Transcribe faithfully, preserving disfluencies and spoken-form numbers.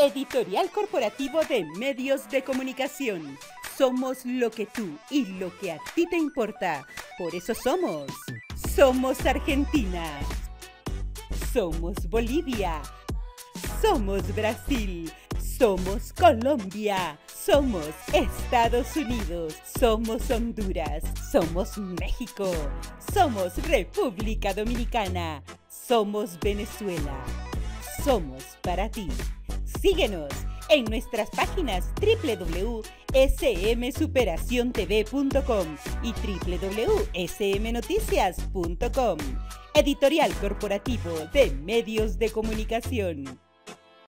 Editorial Corporativo de Medios de Comunicación. Somos lo que tú y lo que a ti te importa. Por eso somos. Somos Argentina. Somos Bolivia. Somos Brasil. Somos Colombia. Somos Estados Unidos. Somos Honduras. Somos México. Somos República Dominicana. Somos Venezuela. Somos para ti. Síguenos en nuestras páginas w w w punto s m superación t v punto com y w w w punto s m noticias punto com. Editorial Corporativo de Medios de Comunicación.